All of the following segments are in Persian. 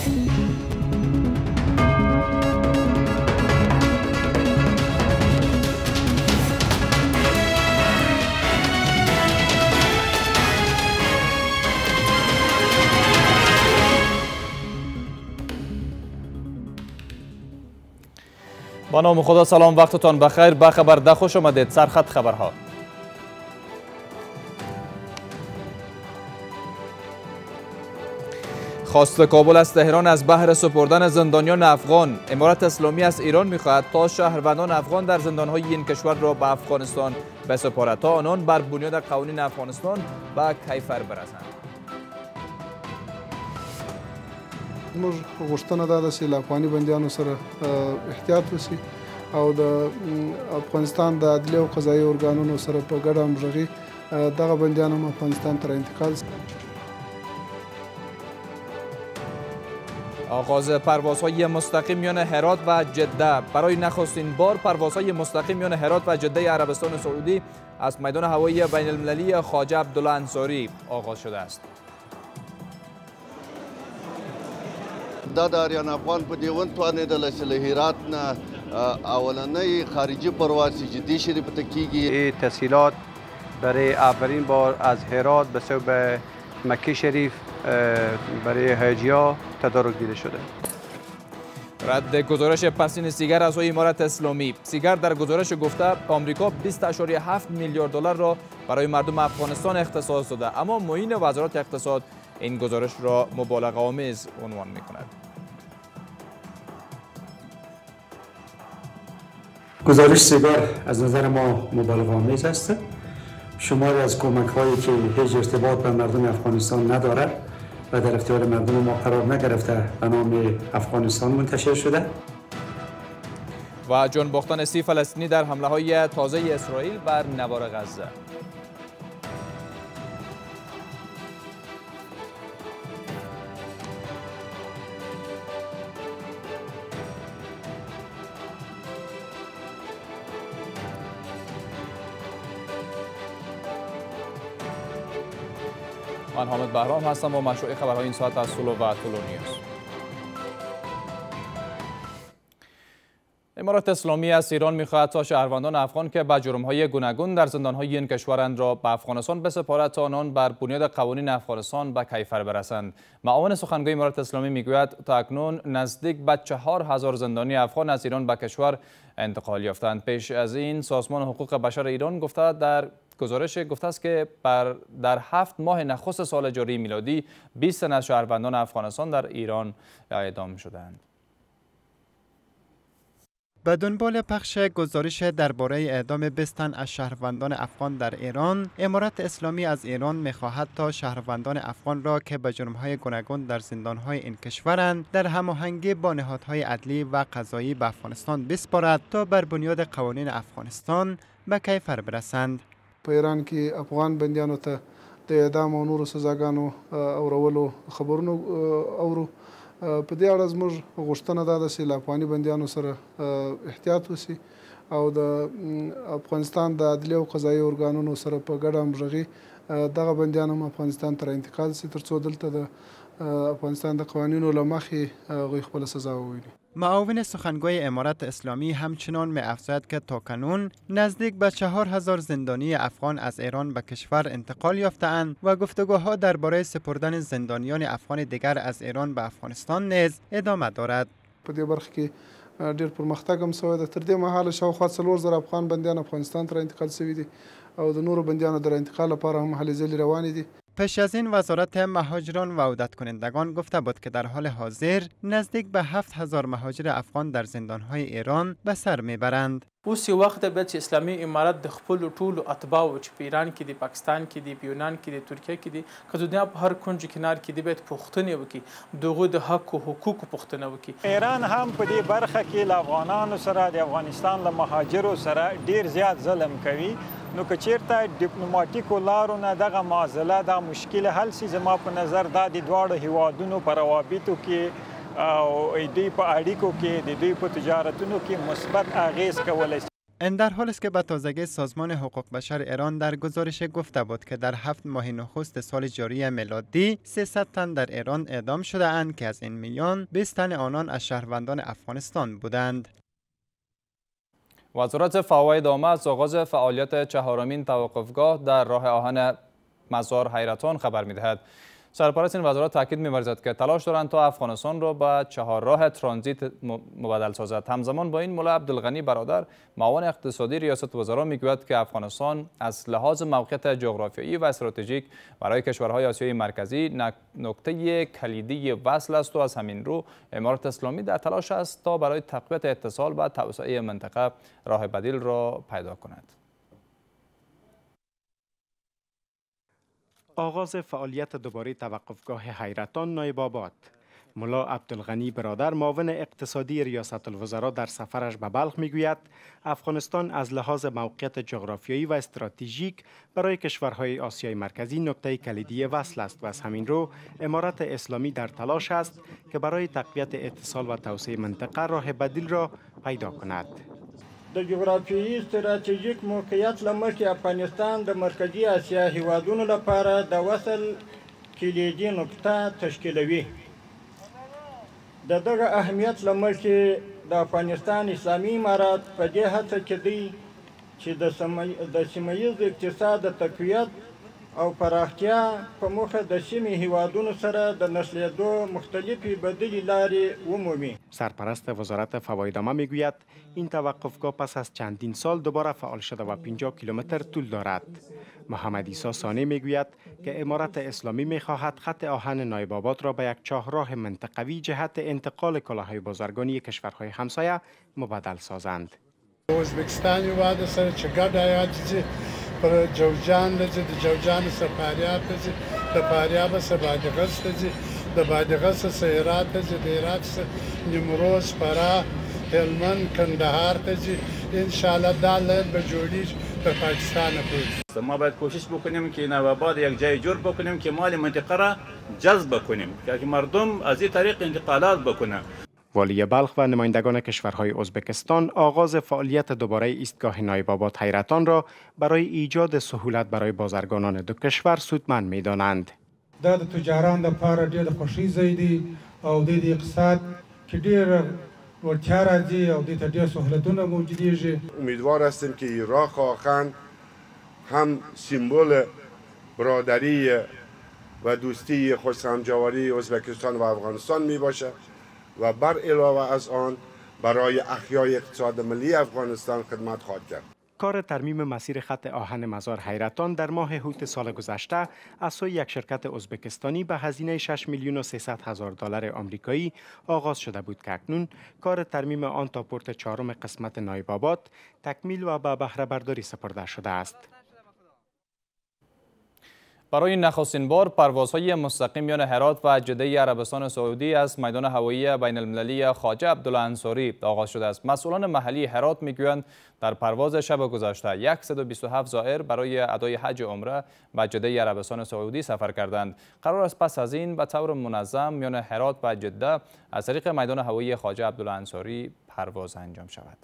با نام خدا سلام، وقتتان بخیر. به خبر ده خوش آمدید. سرخط خبرها. خواست کابل از تهران از بهر سپردن زندانیان افغان. امارت اسلامی از ایران می‌خواهد تا شهروندان افغان در زندان‌های این کشور را به افغانستان بسپارد تا آنان بر بنیاد قوانین افغانستان به کیفر برسند. موږ غوښتنه دا ده چې له افغاني بندیانو سره احتیاط وشي او د افغانستان د عدلیه او قضایي ارګانونو سره په ګډه همغږي دغه بندیان هم افغانستان ته انتقال شي. آغاز پروازهای مستقیم میان هرات و جده. برای نخستین بار پروازهای مستقیم میان هرات و جده عربستان سعودی از میدان هوایی بین المللی خواجه عبدالله انصاری آغاز شده است. دا د آریان افغان په دیوان توانېدله چې له هرات نه اولنی خارجي پرواز جدی شریف ته کیږي. این تسهیلات برای اولین بار از هرات به سوی مکه شریف برای حاجی‌ها تدارک دیده شده. رد گزارش پسین سیگر از امارت اسلامی. سیگر در گزارش گفته آمریکا 20.7 میلیارد دلار را برای مردم افغانستان اختصاص داده، اما معین وزارت اقتصاد این گزارش را مبالغه آمیز عنوان می کند. گزارش سیگر از نظر ما مبالغه آمیز است. شماری از کمک هایی که هیچ ارتباط به مردم افغانستان ندارد و در اختیار مردم ما قرار نگرفته به نام افغانستان منتشر شده. و جان باختن 30 فلسطینی در حمله های تازه اسرائیل بر نوار غزه. من حامد بهرام هستم و مشروع خبرهای این ساعت از سولو و طولو نیوز. امارت اسلامی از ایران می‌خواهد تا شهروندان افغان که به جرم‌های گوناگون در زندان‌های این کشورند را به افغانستان بسپارد تا آنان بر بنیاد قوانین افغانستان به کیفر برسند. معاون سخنگوی امارت اسلامی میگوید تا اکنون نزدیک به 4000 زندانی افغان از ایران به کشور انتقال یافتند. پیش از این سازمان حقوق بشر ایران گفته در گزارش گفته است که در 7 ماه نخست سال جاری میلادی 20 تن از شهروندان افغانستان در ایران اعدام شدند. به دنبال پخش گزارش درباره اعدام 20 تن از شهروندان افغان در ایران، امارت اسلامی از ایران می‌خواهد تا شهروندان افغان را که به جرم‌های گوناگون در زندان‌های این کشورند در هماهنگی با نهادهای عدلی و قضایی به افغانستان بسپارد تا بر بنیاد قوانین افغانستان به کیفر برسند. په ایران کې افغان بندیانو ته د اعدام او نورو سزاګانو اورولو خبرونه اورو. په دې اړه زموږ غوښتنه دا ده چې له افغاني بندیانو سره احتیاط وشي او د افغانستان د عدلیه او قضایي ارګانونو سره په ګډه همغږي دغه بندیان هم افغانستان ته انتقال شي تر څو دلته د افغانستان د قوانینو له مخې هغوی خپله سزا وویني. معاون سخنگوی امارت اسلامی همچنان می‌افزاید که تاکنون نزدیک به 4000 زندانی افغان از ایران به کشور انتقال یافته‌اند و گفتگوها درباره سپردن زندانیان افغان دیگر از ایران به افغانستان نیز ادامه دارد. په دې برخه کې ډېر پرمختګ هم شوی ده. تر دې مهاله شاوخوا 4000 افغان بندیان افغانستان ته انتقال شوي دي او د نورو بندیانو در انتقال لپاره هم هلې ځلې روانې دي. پیش از این وزارت مهاجران و عودت کنندگان گفته بود که در حال حاضر نزدیک به 7000 مهاجر افغان در زندانهای ایران به سر میبرند. اوس یو وخت به چې اسلامي امارت د خپل ټولو اتباعو چې په ایران کې دي، پاکستان کې دي، په یونان کې دي، ترکیه کې دي، که دنیا په هر کونج کنار کې دي، باید پوښتنې وکړي، دغه د حق او حقوقو پوښتنه وکړي. ایران هم په دې برخه کې له افغانانو سره د افغانستان له مهاجرو سره ډیر زیات ظلم کوي. نو که چیرته ډیپلوماټیکو لارو نه دغه معضله دا مشکل حل شي، زما په نظر دا د دواړو هیوادونو په روابطو کې او دوی په اړیکو کې د دوی په تجارتونو کې مثبت اغیز کولی شي. این در حالی است که به تازگی سازمان حقوق بشر ایران در گزارش گفته بود که در 7 ماه نخست سال جاری میلادی 300 تن در ایران اعدام شده اند که از این میان 20 تن آنان از شهروندان افغانستان بودند. وزارت فواید عامه از آغاز فعالیت چهارمین توقفگاه در راه آهن مزار حیرتان خبر می‌دهد. سرپرست این وزارت تاکید می‌ورزد که تلاش دارند تا افغانستان را به چهارراه ترانزیت مبدل سازد. همزمان با این ملا عبدالغنی برادر معاون اقتصادی ریاست وزرا میگوید که افغانستان از لحاظ موقعیت جغرافیایی و استراتژیک برای کشورهای آسیای مرکزی نقطه کلیدی وصل است و از همین رو امارات اسلامی در تلاش است تا برای تقویت اتصال و توسعه منطقه راه بدیل را پیدا کند. آغاز فعالیت دوباره توقفگاه حیرتان نایب آباد. ملا عبدالغنی برادر معاون اقتصادی ریاست الوزراء در سفرش به بلخ میگوید افغانستان از لحاظ موقعیت جغرافیایی و استراتژیک برای کشورهای آسیای مرکزی نقطه کلیدی وصل است و از همین رو امارات اسلامی در تلاش است که برای تقویت اتصال و توسعه منطقه راه بدیل را پیدا کند. د جغرافیایي استراتیژیک موقعیت له مخې افغانستان د مرکزي اسیا هیوادونو لپاره د وصل کلیدي نقطه تشکیلوي. د دغه اهمیت له مخې د افغانستان اسلامي امارات په دې هڅه کې دی چې د سیمهییز اقتصاد د تقویت او پراختیا په موخه د سیمې هیوادونو سره د نښلېدو مختلفې بدیلې لارې ومومي. سرپرست وزارت فواید عامه میگوید این توقفگاه پس از چندین سال دوباره فعال شده و 50 کیلومتر طول دارد. محمد عیسی ثانی میگوید که امارات اسلامی میخواهد خط آهن نایب آباد را به یک چهارراه منطقوی جهت انتقال کالاهای بازرگانی کشورهای همسایه مبدل سازند. ازبکستان هیواد سره چې ګډ حیات پر جوزجان د جوزجان سره فاریاب ته د فاریاب سره بادغیس ته د بادغیس سره هرات ته د هرات سره نیمروز فراه هلمند کندهار ته ان شاء الله دا لار به جوړیږي تر پاکستان پورې. ما باید کوشش بکنیم که نایب آباد یک جای جور بکنیم که مال منطقه را جذب کنیم که مردم از این طریق انتقالات بکنه. والی بلخ و نمایندگان کشورهای ازبکستان آغاز فعالیت دوباره ایستگاه نایب آباد حیرتان را برای ایجاد سهولت برای بازرگانان دو کشور سودمند می‌دانند. دا د تجاران لپاره ډېر خوښي ځای دی او د اقتصاد کې ډېر ورتیا راځي او دې ته ډېر سهولتونه موجودېږي. امیدوار هستیم که این راه آهن هم سمبل برادری و دوستی خوش‌همجواری ازبکستان و افغانستان می باشد و بر علاوه از آن برای احیای اقتصاد ملی افغانستان خدمت خواهد کرد. کار ترمیم مسیر خط آهن مزار حیرتان در ماه اوت سال گذشته از سوی یک شرکت ازبکستانی به هزینه 6 میلیون و 300 هزار دلار آمریکایی آغاز شده بود که اکنون کار ترمیم آن تا پورت چهارم قسمت نایب آباد تکمیل و به بهره برداری سپرده شده است. برای نخستین بار پروازهای مستقیم میان هرات و جده عربستان سعودی از میدان هوایی بین المللی خواجه عبدالله انصاری آغاز شده است. مسئولان محلی هرات میگویند در پرواز شب گذشته 127 زائر برای ادای حج عمره به جده عربستان سعودی سفر کردند. قرار است پس از این به طور منظم میان هرات و جده از طریق میدان هوایی خواجه عبدالله انصاری پرواز انجام شود.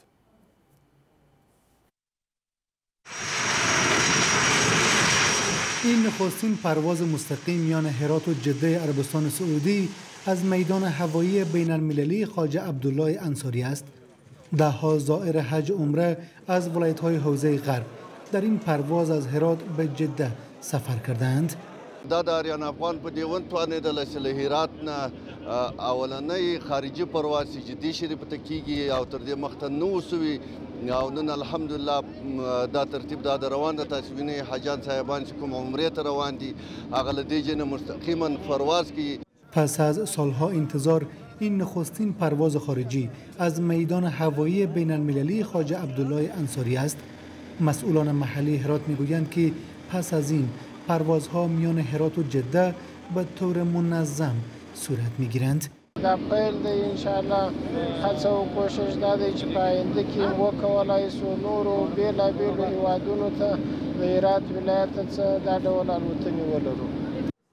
این نخستین پرواز مستقیم میان هرات و جده عربستان سعودی از میدان هوایی بین المللی خواجه عبدالله انصاری است. ده‌ها زائر حج عمره از ولایت‌های حوزه غرب در این پرواز از هرات به جده سفر کردند. دا د آریان افغان په دیوان توانېدله چې له هرات نه اولنی خارجي پرواز چې دې شریف ته کیږي او تر دې مخته نه و سوي او نن الحمدلله دا ترتیب دا روان ده. تاسو وینئ حاجیان صاحبان چې کوم عمرې ته روان دي هغه له دې ځای نه مستقیما پرواز کوي. پس از سالها انتظار این نخستین پرواز خارجی از میدان هوایی بین المللی خواجه عبدالله انصاری است. مسئولان محلی هرات میگویند که پس از این پروازها میان هرات و جده به طور منظم صورت میگیرند. دا پیل دی ان شاء الله هڅه او کوشش دا دی چې په آینده کې وکولای سو نورو بیلابیلو هیوادونو ته د هرات ولایت څخه دا ډول الوتنې ولرو.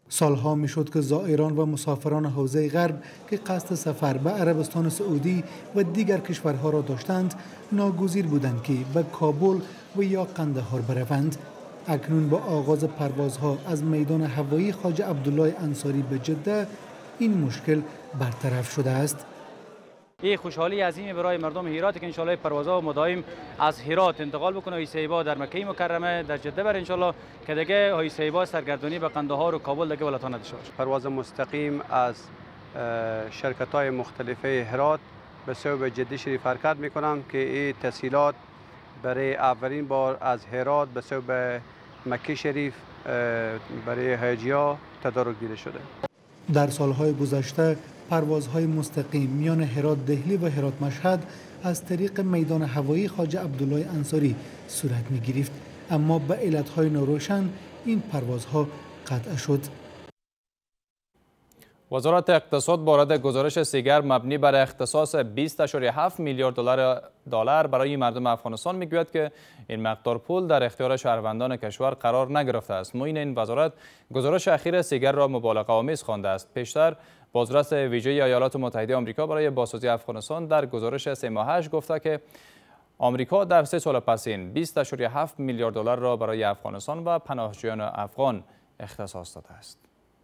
سالها میشد که زائران و مسافران حوزه غرب که قصد سفر به عربستان سعودی و دیگر کشورها را داشتند ناگزیر بودند که به کابل و یا قندهار بروند. اکنون با آغاز پروازها از میدان هوایی خواجه عبدالله انصاری به جده این مشکل برطرف شده است. این خوشحالی عظیمی برای مردم هرات که انشالله پروازها مداوم از هرات انتقال بکنه. هیسیبا در مکه مکرمه در جده بر انشالله که دیگه هیسیبا سرگردانی به قندهار و کابل دیگه ولایت نداشته باشه. پرواز مستقیم از شرکت‌های مختلفه هرات به صوب جده شریف حرکت میکنم که این تسهیلات برای اولین بار از هرات به صوب مکه شریف برای حاجی‌ها تدارک دیده شده. در سالهای گذشته پروازهای مستقیم میان هرات دهلی و هرات مشهد از طریق میدان هوایی خواجه عبدالله انصاری صورت می گرفت، اما به علتهای ناروشن این پروازها قطع شد. وزارت اقتصاد وارد گزارش سیگر مبنی بر اختصاص 20.7 میلیارد دلار برای مردم افغانستان میگوید که این مقدار پول در اختیار شهروندان کشور قرار نگرفته است. معین این وزارت گزارش اخیر سیگر را مبالغه آمیز خوانده است. پیشتر بازرس ویژه ایالات متحده آمریکا برای بازسازی افغانستان در گزارش 3 ماهش گفته که آمریکا در 3 سال پسین 20.7 میلیارد دلار را برای افغانستان و پناهجویان افغان اختصاص داده است.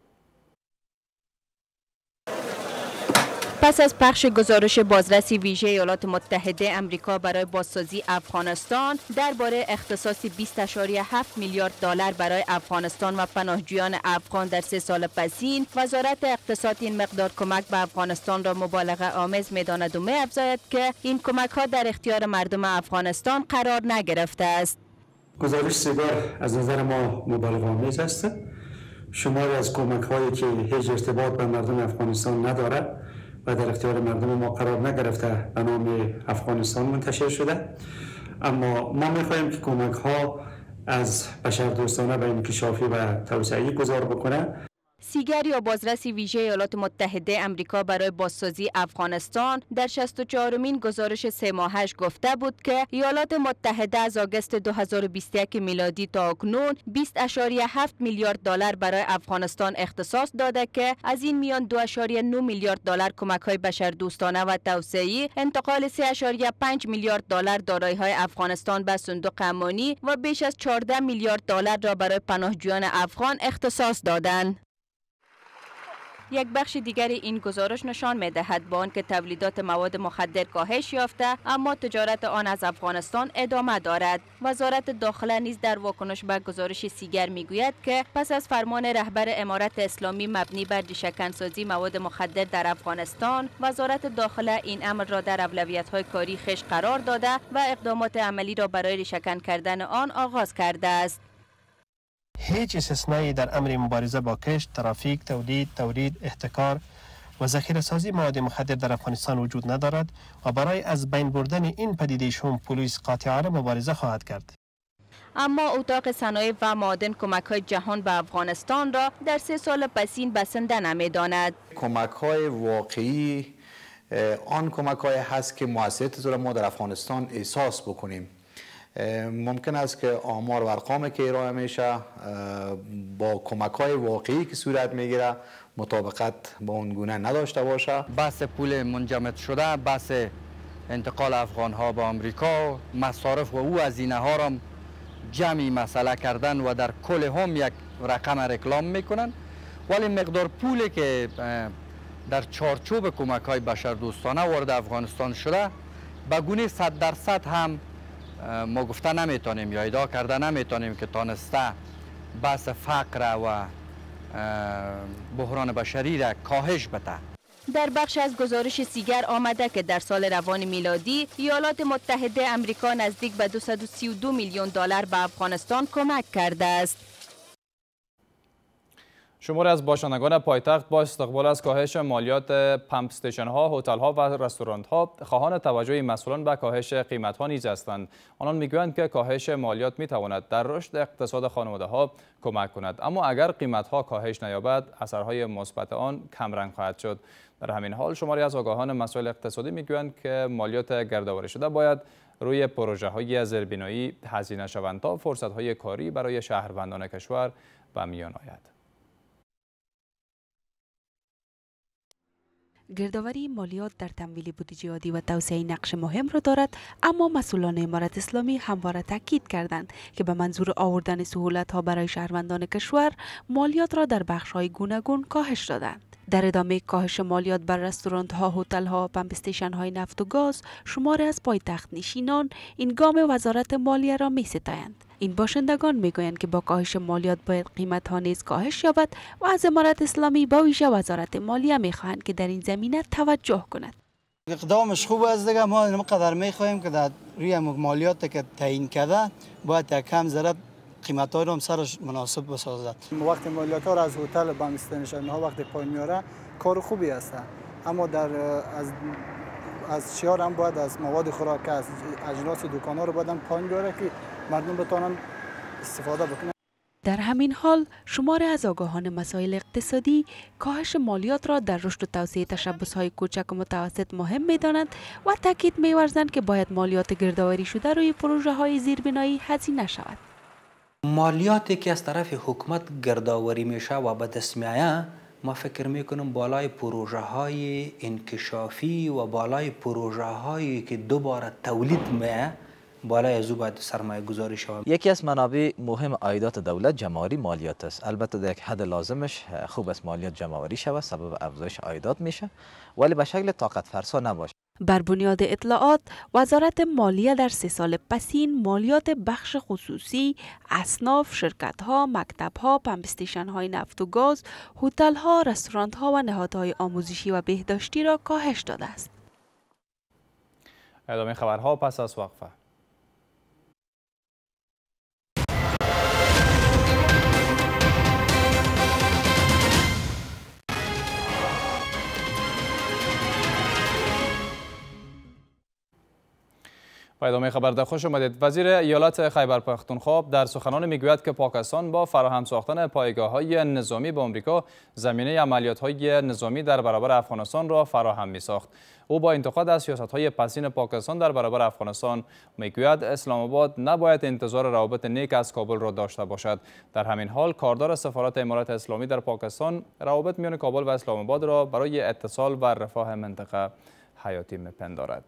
پس از پخش گزارش بازرس ویژه ایالات متحده آمریکا برای بازسازی افغانستان درباره اختصاص 20.7 میلیارد دلار برای افغانستان و پناهجویان افغان در 3 سال پسین، وزارت اقتصاد این مقدار کمک به افغانستان را مبالغه آمیز می‌داند و می‌افزاید که این کمک‌ها در اختیار مردم افغانستان قرار نگرفته است. گزارش سیگر از نظر ما مبالغه آمیز است. شماری از کمک‌هایی که هیچ ارتباط به مردم افغانستان ندارد و در اختیار مردم ما قرار نگرفته به نام افغانستان منتشر شده، اما ما می‌خواهیم که کمک‌ها از بشردوستانه به انکشافی و توسعه‌ای گذار بکنه. سیگر یا بازرس ویژه ایالات متحده آمریکا برای بازسازی افغانستان در 64مین گزارش 3 ماهش گفته بود که ایالات متحده از آگوست 2021 میلادی تا اکنون 20.7 میلیارد دلار برای افغانستان اختصاص داده که از این میان 2.9 میلیارد دلار کمک‌های بشردوستانه و توسعه‌ای، انتقال 3.5 میلیارد دلار دارایی‌های افغانستان به صندوق امانی و بیش از 14 میلیارد دلار را برای پناهجویان افغان اختصاص دادند. یک بخش دیگر این گزارش نشان می‌دهد با آنکه تولیدات مواد مخدر کاهش یافته، اما تجارت آن از افغانستان ادامه دارد. وزارت داخله نیز در واکنش به گزارش سیگر میگوید که پس از فرمان رهبر امارت اسلامی مبنی بر ریشه‌کنسازی مواد مخدر در افغانستان، وزارت داخله این امر را در اولویت‌های کاری خویش قرار داده و اقدامات عملی را برای ریشه‌کن کردن آن آغاز کرده است. هیچ استثنایی در امر مبارزه با کشت، ترافیک، تولید، احتکار و ذخیره سازی مواد مخدر در افغانستان وجود ندارد و برای از بین بردن این پدیده شوم پلیس قاطعانه مبارزه خواهد کرد. اما اتاق صنایع و معادن کمک‌های جهان به افغانستان را در 3 سال پسین بسنده نمی‌داند. کمک‌های واقعی آن کمک‌های هست که موثریت را ما در افغانستان احساس بکنیم. ممکن است که آمار و ارقامی که ارائه میشه با کمک‌های واقعی که صورت میگیره مطابقت با اون گونه نداشته باشه. بحث پول منجمد شده، بحث انتقال افغان‌ها به آمریکا، مصارف و او هزینه ها را جمعی مسئله کردن و در کل هم یک رقم رکلام میکنن، ولی مقدار پولی که در چارچوب کمک‌های بشردوستانه وارد افغانستان شده به گونه 100% هم ما گفته نمیتونیم یا ادعا کرده نمیتونیم که تانسته بحث فقر و بحران بشری را کاهش بده. در بخش از گزارش سیگر آمده که در سال روان میلادی ایالات متحده آمریکا نزدیک به 232 میلیون دلار به افغانستان کمک کرده است. شماری از باشندگان پایتخت با استقبال از کاهش مالیات پمپ استیشن ها، هتل ها و رستوران ها خواهان توجه مسئولان به کاهش قیمت ها نیز هستند. آنان میگویند که کاهش مالیات میتواند در رشد اقتصاد خانواده ها کمک کند، اما اگر قیمت ها کاهش نیابد اثرهای مثبت آن کمرنگ خواهد شد. در همین حال شماری از آگاهان مسائل اقتصادی میگویند که مالیات گردآوری شده باید روی پروژه های زیربنایی هزینه شوند تا فرصت های کاری برای شهروندان کشور به میان آید. گردآوری مالیات در تمویل بودجه عادی و توسعه نقش مهم را دارد، اما مسئولان امارت اسلامی همواره تاکید کردند که به منظور آوردن سهولت‌ها برای شهروندان کشور مالیات را در بخش‌های گوناگون کاهش دادند. در ادامه کاهش مالیات بر رستوران‌ها، هتل‌ها، پمپ استیشن‌های نفت و گاز، شماری از پایتخت نشینان این گام وزارت مالیه را می‌ستایند. این باشندگان میگویند که با کاهش مالیات باید قیمت‌ها نیز کاهش یابد و از امارت اسلامی با ویژه وزارت مالیه می‌خواهند که در این زمینه توجه کند. اقدامش خوب است دیگه، ما اینقدر می‌خواهیم که در روی مالیات که تعیین کرده باید کم ذره قیمت‌ها رو هم سرش مناسب بسازد. وقتی مالیات‌ها را از هتل پمپ استیشن‌ها وقتی پایین میاره کار خوبی است، اما از شیار هم باید از مواد خوراک از اجناس دکان‌ها رو باید پایین بیاره که مردم بتوانند استفاده بکنند. در همین حال شماری از آگاهان مسائل اقتصادی کاهش مالیات را در رشد و توسعه تشبث‌های کوچک و متوسط مهم می‌دانند و تاکید می‌ورزند که باید مالیات گردآوری شده روی پروژه‌های زیربنایی هزینه شود. مالیاتی که از طرف حکومت گردآوری میشه و به دست میآید، ما فکر میکنم بالای پروژه های انکشافی و بالای پروژه هایی که دوباره تولید میه بالای از او باید سرمایه گذاری شود. یکی از منابع مهم عایدات دولت جمع‌آوری مالیات است. البته در یک حد لازمش خوب است مالیات جمع‌آوری شود، سبب افزایش عایدات میشه، ولی به شکل طاقت فرسا نباشه. بر بنیاد اطلاعات، وزارت مالیه در 3 سال پسین مالیات بخش خصوصی، اصناف، شرکت‌ها، مکتب‌ها، پمپ استیشن‌های نفت و گاز، هتل‌ها، رستوران‌ها و نهادهای آموزشی و بهداشتی را کاهش داده است. ادامه خبرها پس از وقفه. با ادامه خبر در خوش آمدید. وزیر ایالات خیبر پختونخوا در سخنان میگوید که پاکستان با فراهم ساختن پایگاه‌های نظامی با آمریکا زمینه عملیات‌های نظامی در برابر افغانستان را فراهم می‌ساخت. او با انتقاد از سیاست‌های پسین پاکستان در برابر افغانستان میگوید اسلام آباد نباید انتظار روابط نیک از کابل را داشته باشد. در همین حال کاردار سفارت امارات اسلامی در پاکستان روابط میان کابل و اسلام آباد را برای اتصال و رفاه منطقه حیاتی می‌پندارد.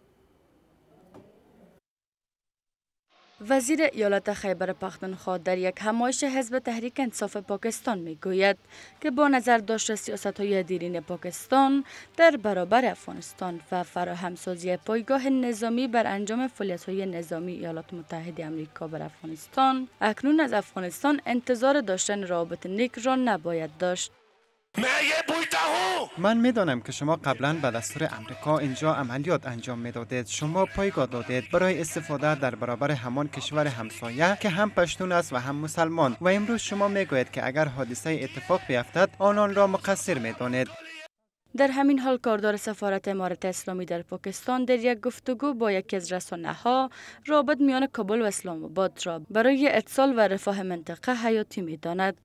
وزیر ایالات خیبر پختونخوا در یک همایش حزب تحریک انصاف پاکستان میگوید که با نظر داشته سیاست‌های دیرین پاکستان در برابر افغانستان و فراهمسازی پایگاه نظامی بر انجام فعالیت‌های نظامی ایالات متحده آمریکا بر افغانستان، اکنون از افغانستان انتظار داشتن روابط نیک را نباید داشت. من میدانم که شما قبلا به دستور امریکا اینجا عملیات انجام میدادید. شما پایگاه دادید برای استفاده در برابر همان کشور همسایه که هم پشتون است و هم مسلمان، و امروز شما میگویید که اگر حادثه اتفاق بیفتد آنان را مقصر میدانید. در همین حال کاردار سفارت امارت اسلامی در پاکستان در یک گفتگو با یکی از رسانه‌ها رابط میان کابل و اسلام آباد را برای اتصال و رفاه منطقه حیاتی میداند.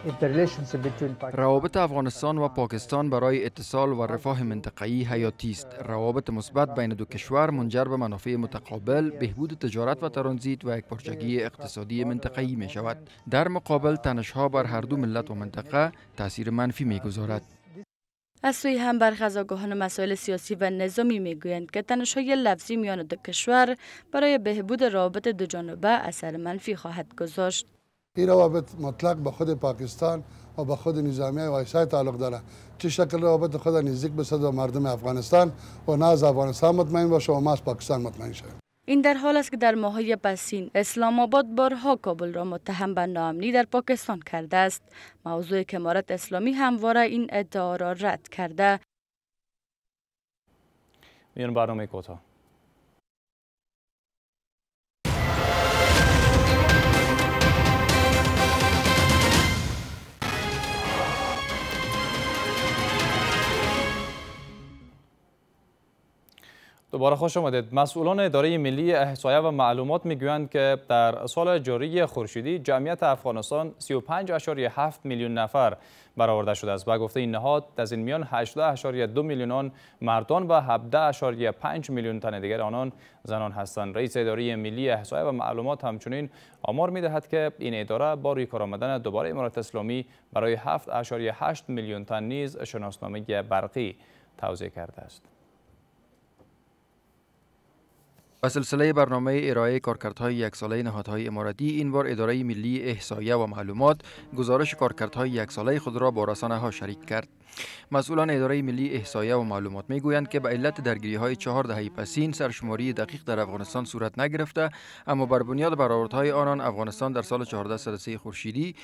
روابط افغانستان و پاکستان برای اتصال و رفاه منطقه‌ای حیاتی است. روابط مثبت بین دو کشور منجر به منافع متقابل، بهبود تجارت و ترانزیت و یکپارچگی اقتصادی منطقه‌ای می شود. در مقابل تنش‌ها بر هر دو ملت و منطقه تاثیر منفی می‌گذارد. از سوی هم برخی از آگاهان مسائل سیاسی و نظامی میگویند که تنش‌های لفظی میان دو کشور برای بهبود روابط دوجانبه اثر منفی خواهد گذاشت. این روابط مطلق به خود پاکستان و به خود نظامیه و ایسای تعلق داره. چه شکل روابط خود نزدیک بسد و مردم افغانستان و نه از افغانستان مطمئن باشه و ما از پاکستان مطمئن شویم. این در حال است که در ماه‌های پسین اسلام آباد بارها کابل را متهم به ناامنی در پاکستان کرده است، موضوعی که امارت اسلامی همواره این ادعا را رد کرده. میان برنامه کوتاه. دوباره خوش آمدید. مسئولان اداره ملی احصایه و معلومات میگویند که در سال جاری خورشیدی جمعیت افغانستان 35.7 میلیون نفر برآورده شده است. با گفته این نهاد از این میان 18.2 میلیون مردان و 17.5 میلیون تن دیگر آنان زنان هستند. رئیس اداره ملی احصایه و معلومات همچنین آمار میدهد که این اداره با روی کار آمدن دوباره امارت اسلامی برای 7.8 میلیون تن نیز شناسنامه برقی توضیح کرده است. و سلسله برنامه ارائه کارکردهای یک ساله نهادهای اماراتی این بار اداره ملی احصایه و معلومات گزارش کارکردهای یک ساله خود را با رسانه ها شریک کرد. مسئولان اداره ملی احصایه و معلومات میگویند که به علت درگیری های 4 دهه پسین سرشماری دقیق در افغانستان صورت نگرفته، اما بر بنیاد برآوردهای آنان افغانستان در سال 1403 خورشیدی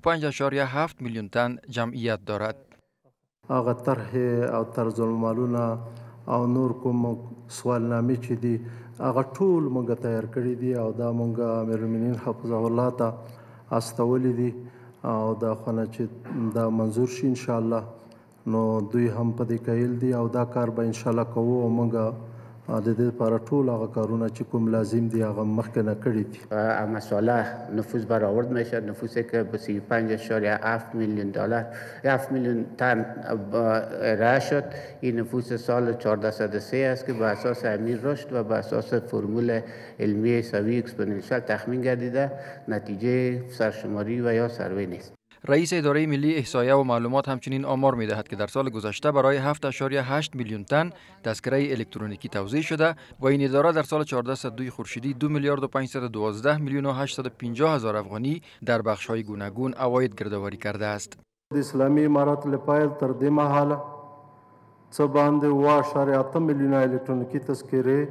35.7 میلیون تن جمعیت دارد. هغه طرح او طرزالعملونه او نور کوم سوالنامې چې دي هغه ټول موږ تیار کړي دي او دا موږ امیرالمؤمنین حفظه الله ته استولي دي او دا خونه چې دا منظور شي ان شاء الله نو دوی هم په دې کایل دي او دا کار به ان شاء الله کوو او موږ د دې لپاره ټول هغه کارونه چې کوم لازم دي هغه مخکې نه کړي دي. مساله نفوذ برآورد میشد، نفوذی که به 35.7 میلیون دلار 7 میلیون تن ارائه شد. این نفوذ سال 1403 است که به اساس امیر رشد و به اساس فرمول علمی حسابی اکسپوننشیال تخمین گردیده، نتیجه سرشماری و یا سروی نیست. رئیس اداره ملی احصایه و معلومات همچنین آمار می‌دهد که در سال گذشته برای 7.8 میلیون تن تذکره الکترونیکی توزیع شده و این اداره در سال 1402 خورشیدی 2 میلیارد و 512 میلیون و 850 هزار افغانی در بخش‌های گوناگون عواید گردآوری کرده است. اسلامی امارات لپایل تر دې مهاله څه باندې 2.8 میلیونه الکترونیکی تذکرې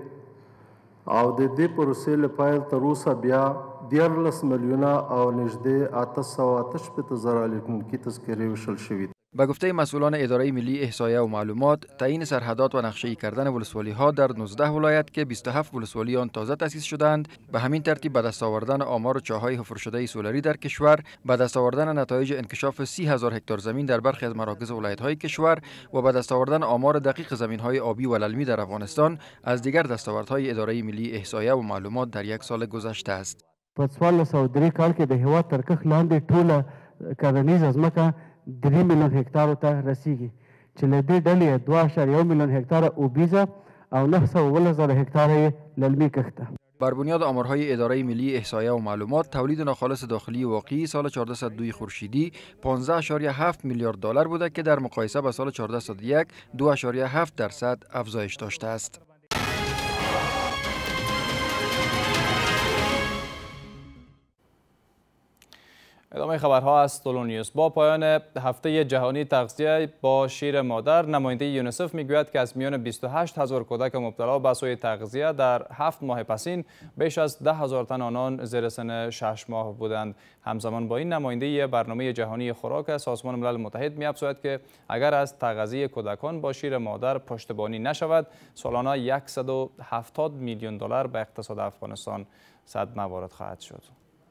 او د دې پروسې لپایل تر اوسه بیا 14 میلیونه او نږدې 888 هزار الکترونیکی تذکرې وشل شوي. به گفته مسئولان اداره ملی احصایه و معلومات، تعیین سرحدات و نقشه‌ای کردن ولسوالی‌ها در 19 ولایت که 27 ولسوالی آن تازه تأسیس شدند، به همین ترتیب به دست آوردن آمار چاه‌های حفر شده سولری در کشور، به دست آوردن نتایج انکشاف 30,000 هکتار زمین در برخی از مراکز ولایت‌های کشور و به دست آوردن آمار دقیق زمین‌های آبی و للمی در افغانستان از دیگر دستاوردهای اداره ملی احصایه و معلومات در یک سال گذشته است. په 1403 کال کې د هیواد تر کښ لاندې ټوله کرنیزه ځمکه 3 میلیون هکتارو ته رسیږي چې له دې ډلې 2.1 میلیون هکتاره اوبیزه او 910,000 هکتاره للمی کښته. بر بنیاد آمارهای اداره ملی احصایه و معلومات، تولید ناخالص داخلی واقعی سال 1402 خورشیدی 15.7 میلیارد دلار بوده که در مقایسه با سال 1401 2.7% افزایش داشته است. ادامه خبرها از طولو نیوز. با پایان هفته جهانی تغذیه با شیر مادر، نماینده یونیسف میگوید که از میان 28,000 کودک مبتلا به سوء تغذیه در 7 ماه پسین بیش از 10,000 تن آنان زیر سن 6 ماه بودند. همزمان با این، نماینده برنامه جهانی خوراک سازمان ملل متحد می‌افزاید که اگر از تغذیه کودکان با شیر مادر پشتیبانی نشود، سالانه 170 میلیون دلار به اقتصاد افغانستان صدمه وارد خواهد شد.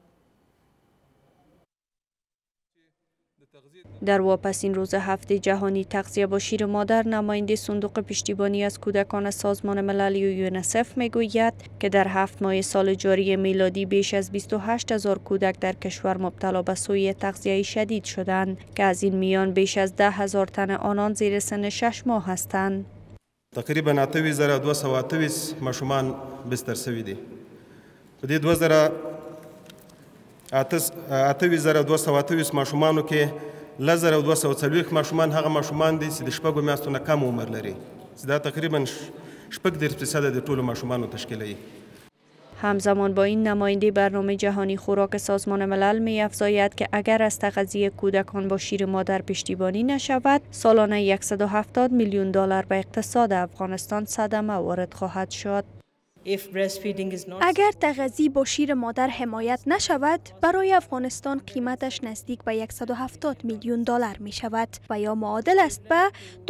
در واپسین روز هفته جهانی تغذیه با شیر مادر، نماینده صندوق پشتیبانی از کودکان سازمان ملل یونیسف میگوید که در 7 ماه سال جاری میلادی بیش از 28,000 کودک در کشور مبتلا به سوء تغذیه شدید شدند که از این میان بیش از 10,000 تن آنان زیر سن 6 ماه هستند. تقریبا 8,228 ماشومان بستر شوي دي. په دې 8,228 ماشومانو کې 1,240 ماشومان هغه ماشومان دي چې د شپږو میاشتو نه کم عمر لري، چې دا تقریبا 8% د ټولو ماشومانو تشکیلوي. همزمان با این، نماینده برنامه جهانی خوراک سازمان ملل می‌افزاید که اگر از تغذیه کودکان با شیر مادر پشتیبانی نشود، سالانه 170 میلیون دلار به اقتصاد افغانستان صدمه وارد خواهد شد. اگر تغذیه با شیر مادر حمایت نشود، برای افغانستان قیمتش نزدیک به 170 میلیون دلار می شود و یا معادل است به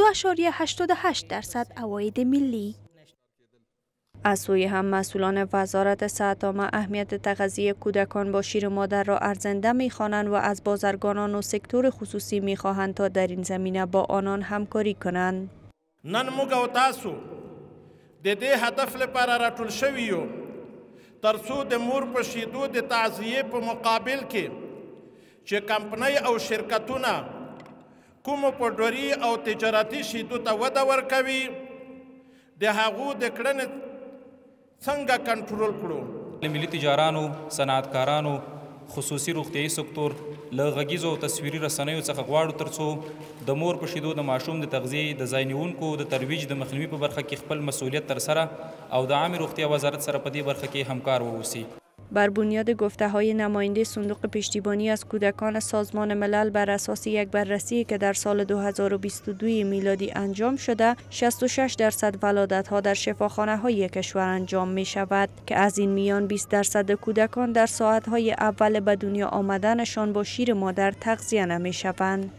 2.88% عواید ملی. از سوی هم، مسئولان وزارت صحت عامه اهمیت تغذیه کودکان با شیر مادر را ارزنده می‌خوانند و از بازرگانان و سکتور خصوصی می‌خواهند تا در این زمینه با آنان همکاری کنند. نن موږ او تاسو د دې هدف لپاره راټول شوي یو ترڅو د مور په شیدو د تغذیې په مقابل کې چې کمپنۍ او شرکتونه کومو پروډوري او تجارتي شیدو ته وده ورکوي، د هغو د کړنې څنګه کنټرول کړو. ملي تجارانو، صنعتکارانو، خصوصي روغتیايي سکتور له غږیزو او تصویري رسنیو څخه غواړو ترڅو د مور په شیدو د ماشوم د تغذیې د ځای نیونکو د ترویج د مخنیوي په برخه کې خپل مسؤلیت ترسره او د عامه روغتیا وزارت سره په دې برخه کې همکار واوسي. بر بنیاد گفته های نماینده صندوق پشتیبانی از کودکان سازمان ملل بر اساس یک بررسی که در سال 2022 میلادی انجام شده 66% ولادت ها در شفاخانه های کشور انجام می شود که از این میان 20% کودکان در ساعت های اول به دنیا آمدنشان با شیر مادر تغذیه نمی شوند.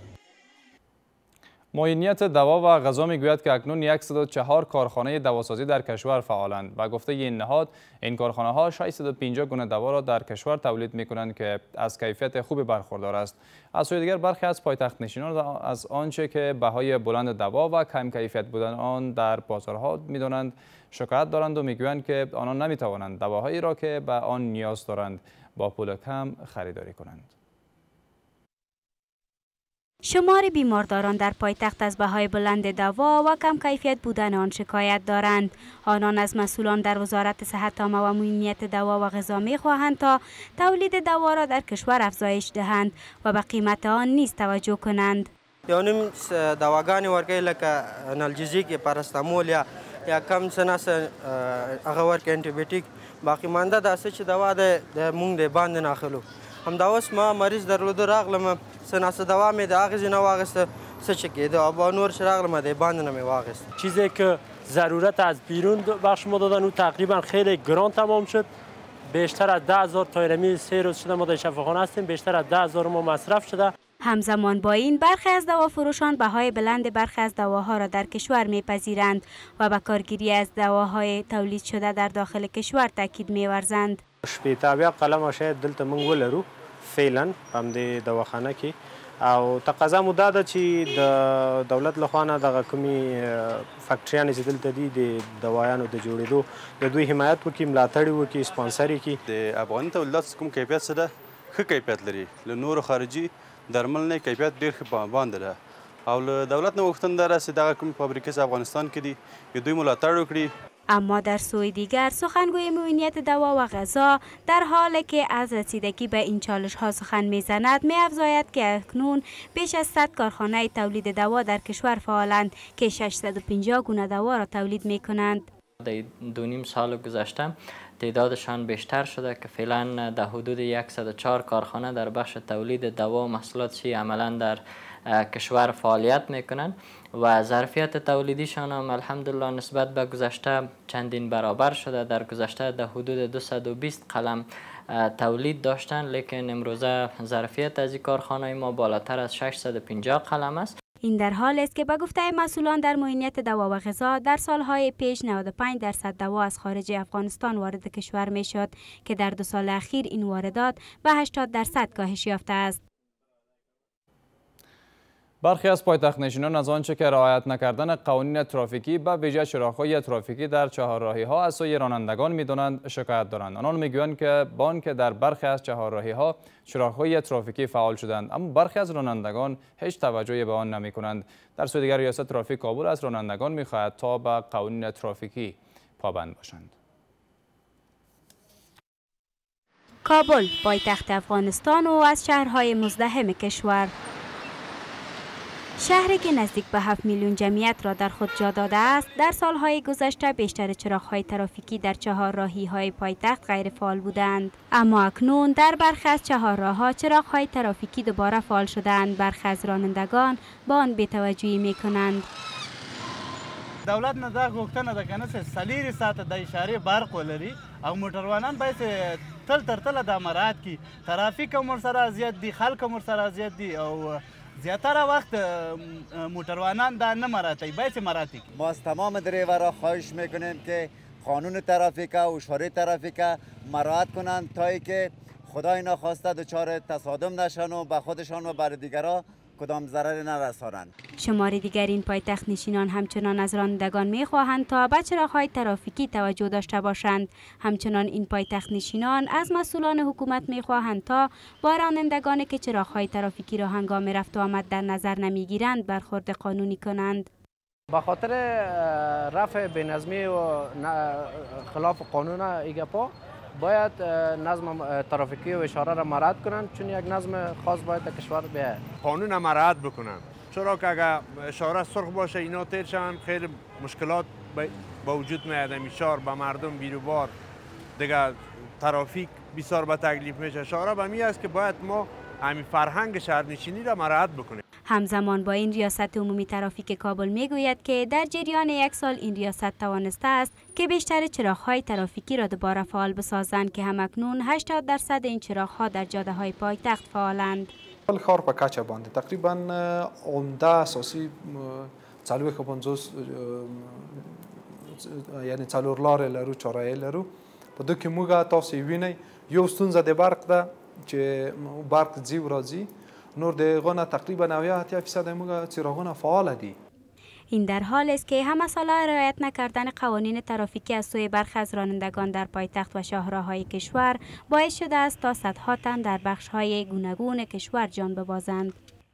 معینیت دوا و غذا میگوید که اکنون 104 کارخانه دواسازی در کشور فعالند و گفته این نهاد این کارخانه ها 650 گونه دوا را در کشور تولید می کنند که از کیفیت خوبی برخوردار است. از سوی دیگر برخی از پایتخت نشینان از آنچه که بهای بلند دوا و کم کیفیت بودن آن در بازارها میدانند شکایت دارند و میگویند که آنان نمیتوانند دواهایی را که به آن نیاز دارند با پول کم خریداری کنند. شمار بیمارداران در پایتخت از بهای بلند دوا و کم کیفیت بودن آن شکایت دارند. آنان از مسئولان در وزارت صحت عامه و معینیت دوا و غذا می‌خواهند تا تولید دوا را در کشور افزایش دهند و به قیمت آن نیز توجه کنند. یعنی دواګانې ورکوي لکه انالجیزیک یا پاراستامول یا کم څه ناڅه هغه ورکوي انټي بیوټیک باقي مانده داسې چې دوا د مونږ د باندې ناخلو همدا اوس ما مریض درلوده راغلم څه ناڅه دوا مې د هغې ځای نه واخیسته څه چې کېده او نور چې راغلم د باندې نه مې واخیست. چیزی که ضرورت از بیرون بخش ما دادن او تقریبا خیلی گران تمام شد. بیشتر از 10,000 تایرمی 3 روز شده ما در شفاخانه هستیم. بیشتر از 10,000 ما مصرف شده. همزمان با این برخی از دوافروشان بهای بلند برخی از دواها را در کشور میپذیرند و به کارگیری از دواهای تولید شده در داخل کشور تاکید می‌ورزند. شپیتاویا قلم شاید دلته موږ ولرو فعلا په دې دواخانه کې او تقاضا مو دا ده چې د دولت لخوا نه دغه کومې فکټریانې چې دلته دي د دوایانو د جوړېدو د دوی حمایت وکړي ملاتړ وکړي سپانسر کړي. د افغاني تولیداتو کوم کیفیت څه ده ښه کیفیت لري له نورو خارجي درمل نه کیفیت ډېر ښه باندې ده او له دولت نه غوښتنه ده راسي دغه کوم فابریکې چې افغانستان کې دي دوی ملاتړ وکړي. اما در سوی دیگر سخنگوی معینیت دوا و غذا در حالی که از رسیدگی به این چالش ها سخن میزند می‌افزاید که اکنون بیش از 100 کارخانه تولید دوا در کشور فعالند که 650 گونه دوا را تولید می کنند. در 2.5 سال گذشته تعدادشان بیشتر شده که فعلا در حدود 104 کارخانه در بخش تولید دوا و محصولات عملا در کشور فعالیت میکنند و ظرفیت تولیدیشان هم الحمدلله نسبت به گذشته چندین برابر شده. در گذشته در حدود 220 قلم تولید داشتند لیکن امروزه ظرفیت از این کارخانه ما بالاتر از 650 قلم است. این در حال است که به گفته مسئولان در معینیت دوا و غذا در سالهای پیش 95% دوا از خارج افغانستان وارد کشور می شد که در 2 سال اخیر این واردات به 80% کاهش یافته است. برخی از پایتخت نشینان از آنچه که رعایت نکردن قوانین ترافیکی به ویژه چراغ‌های ترافیکی در چهارراهی‌ها از سوی رانندگان می‌دانند شکایت دارند. آنان می‌گویند که با آنکه در برخی از چهارراهی‌ها چراغ‌های ترافیکی فعال شدند اما برخی از رانندگان هیچ توجهی به آن نمی‌کنند. در سوی دیگر ریاست ترافیک کابل از رانندگان می‌خواهد تا به قوانین ترافیکی پابند باشند. کابل پایتخت افغانستان و از شهرهای مزدحم کشور، شهری که نزدیک به 7 میلیون جمعیت را در خود جا داده است، در سالهای گذشته بیشتر چراغ‌های ترافیکی در چهارراهی‌های پایتخت غیر فعال بودند. اما اکنون در برخی از چهارراه‌ها چراغ‌های ترافیکی دوباره فعال شدند. برخی از رانندگان با آن بی‌توجهی می‌کنند. دولت نه دا غوښتنه ده کنه چې څلېرې ساعته د اشارې برق ولري او موټروانان باید تل تر تله دا مراعات کړي. ترافیک هم ورسره زیات دي، خلک هم ورسره زیات دي او زیاتره وقت موتروانان دا نه مراتی باید مراتی. ما از تمام دریورها خواهش میکنیم که قانون ترافیک و اشاره ترافیک مراعات کنند تا اینکه خدای ناخواسته دچار تصادم نشن و به خودشان و بر دیگرها کدام ضرری نرسانند. شمار دیگر این پایتخت نشینان همچنان از رانندگان میخواهند تا به چراغ‌های ترافیکی توجه داشته باشند. همچنان این پایتخت نشینان از مسئولان حکومت میخواهند تا با رانندگانی که چراغ‌های ترافیکی را هنگام رفت و آمد در نظر نمیگیرند برخورد قانونی کنند. به خاطر رفع بینظمی و خلاف قانون ایگپا باید نظم ترافیکی و اشاره را مراعات کنند، چون یک نظم خاص باید در کشور بیاید. قانون را مراعات بکنند، چرا که اگر اشاره سرخ باشه اینا تیر شوند خیلی مشکلات با وجود میاد. میشار به مردم بیروبار دیگه ترافیک بسیار به تکلیف میشه. اشاره به می است که باید ما همین فرهنگ شهرنشینی را مراعات بکنیم. همزمان با این ریاست عمومی ترافیک کابل میگوید که در جریان یک سال این ریاست توانسته است که بیشتر چراغ‌های ترافیکی را دوباره فعال بسازند که همکنون 80% این چراغ‌ها در جاده‌های پایتخت فعالند. ښار په کچه باندې تقریبا عمده اساسي 450 یعنی 4 لارې لرو، چهاررایې لرو. په دې کې موږ تاسو وینئ یو ستونزه د برق ده چې برق ځي و راځي، نور د هغو نه تقریبا 90-80% موږ څراغونه فعال دي. این در حال است که همه ساله رعایت نکردن قوانین ترافیکی از سوی برخی از رانندگان در پایتخت و شاهراه‌های کشور باعث شده است تا صدها تن در بخش‌های گوناگون کشور جان ببازند.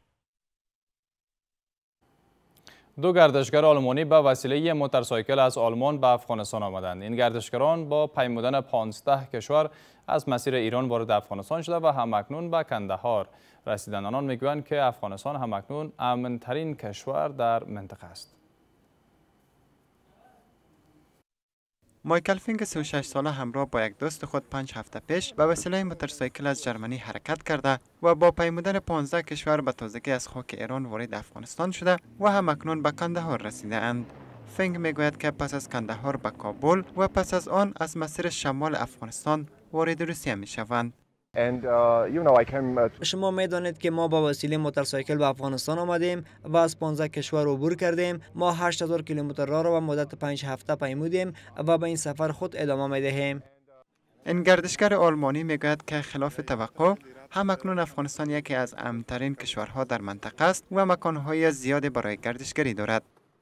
دو گردشگر آلمانی به وسیله موتورسایکل از آلمان به افغانستان آمدند. این گردشگران با پیمودن 15 کشور از مسیر ایران وارد افغانستان شده و همکنون به کندهار رسیدند. آنان میگویند که افغانستان همکنون امن‌ترین کشور در منطقه است. مایکل فینگ 36 ساله همراه با یک دوست خود 5 هفته پیش به وسیله موتورسایکل از جرمنی حرکت کرده و با پیمودن 15 کشور به تازگی از خاک ایران وارد افغانستان شده و همکنون به کندهار رسیده اند. فینگ میگوید که پس از کندهار به کابل و پس از آن از مسیر شمال افغانستان وارد روسیه می شوند. شما میدانید که ما با وسیله موتورسایکل به افغانستان آمدیم و از 15 کشور عبور کردیم. ما 8000 کیلومتر راه را به مدت 5 هفته پیمودیم و به این سفر خود ادامه می دهیم. این گردشگر آلمانی میگوید که خلاف توقع همکنون افغانستان یکی از امن‌ترین کشورها در منطقه است و مکانهای زیادی برای گردشگری دارد.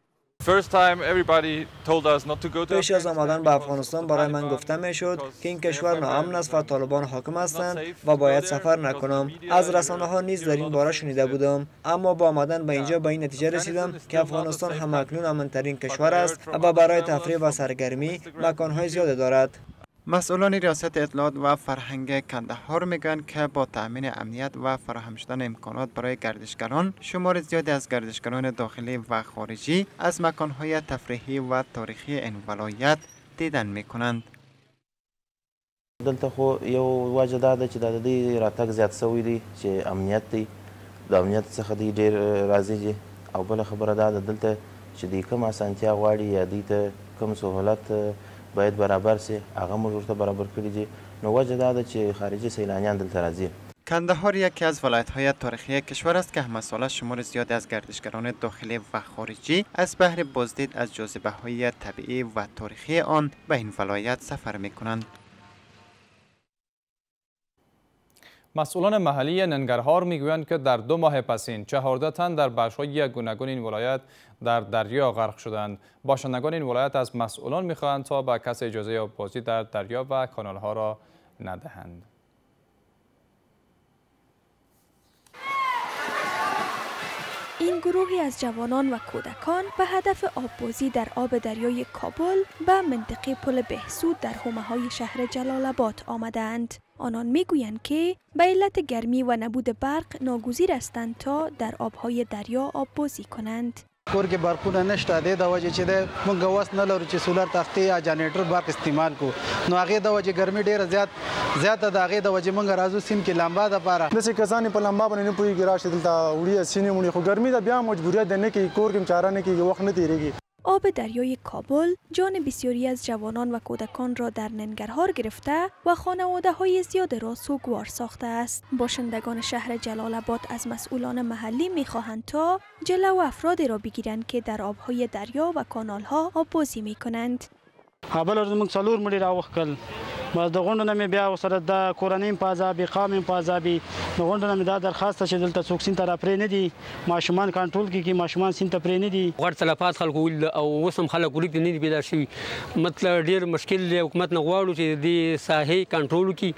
پیش از آمدن به افغانستان برای من گفته میشد که این کشور ناامن است و طالبان حاکم هستند و باید سفر نکنم. از رسانه ها نیز در این باره شنیده بودم، اما با آمدن به اینجا به این نتیجه رسیدم که افغانستان همکنون امن‌ترین کشور است و برای تفریح و سرگرمی مکانهای زیادی دارد. مسئولان ریاست اطلاعات و فرهنگ کندهار میگویند که با تأمین امنیت و فراهم شدن امکانات برای گردشگران، شمار زیادی از گردشگران داخلی و خارجی از مکانهای تفریحی و تاریخی این ولایت دیدن میکنند. دلته خو یو وجه دا ده چې د دې راتګ زیات شوی دی چې امنیت دی، د امنیت څخه دی ډېر راضي دي، او بله خبره دا ده دلته چې دوی کوم اسانتیا غواړي یا دوی ته کوم سهولت باید برابر سي، هغه موږ ورته برابر کړي دي. نو وجه دا ده چې خارجي سیلانیان دلته راځي. کندهار یکی از ولایت‌های تاریخی کشور است که همساله شمار زیادی از گردشگران داخلی و خارجی از بهر بازدید از جاذبه‌های طبیعی و تاریخی آن به این ولایت سفر می‌کنند. مسئولان محلی ننگرهار میگویند که در 2 ماه پسین 14 تن در بخش‌های گوناگون این ولایت در دریا غرق شدند. باشندگان این ولایت از مسئولان میخواهند تا به کسی اجازه آببازی در دریا و کانالها را ندهند. این گروهی از جوانان و کودکان به هدف آببازی در آب دریای کابل به منطقه پل بهسود در حومه‌های شهر جلال آباد آمدند. آنان میگویند که به علت گرمی و نبود برق ناگزیر هستند تا در آبهای دریا آببازی کنند. کور کې برقونه نشته، د وجه چې د مونږ وس نه لرو چې سولر تختې یا جنریټر برق استعمال کو، نو هغه د وجه ګرمي ډیره زیاته د هغه د وجه مونږ راځو سیم کې لمبا د پاره داسې کسان په لمبا باندې نه پوهېږي راشي دلته وړي سینې مونږ خو ګرمي ده بیا مجبوریت ده نه کوي کور کې چاره نه کېږي وخت نه تېرېږي. آب دریای کابل جان بسیاری از جوانان و کودکان را در ننگرهار گرفته و خانواده‌های زیاد را سوگوار ساخته است. باشندگان شهر جلال آباد از مسئولان محلی می‌خواهند تا جلو افرادی را بگیرند که در آبهای دریا و کانال‌ها آببازی می‌کنند. بل زموږ څلور مړي راوښکل، بس د غونډو نه مې بیا ورسره د کورنۍ په عذابي قام په عذابي د غونډو نه مې دا درخواست چې دلته څوک سیند ته راپرې نه دي، ماشومان کنټرول کړي ماشومان سیند ته پرې نه دي. غټ تلفات خلکو ول او اوس هم خلک ولیک نه دي پیدا شوي، مطلب ډېر مشکل دی. حکومت نه غواړو چې دې ساحې کنټرول کړي.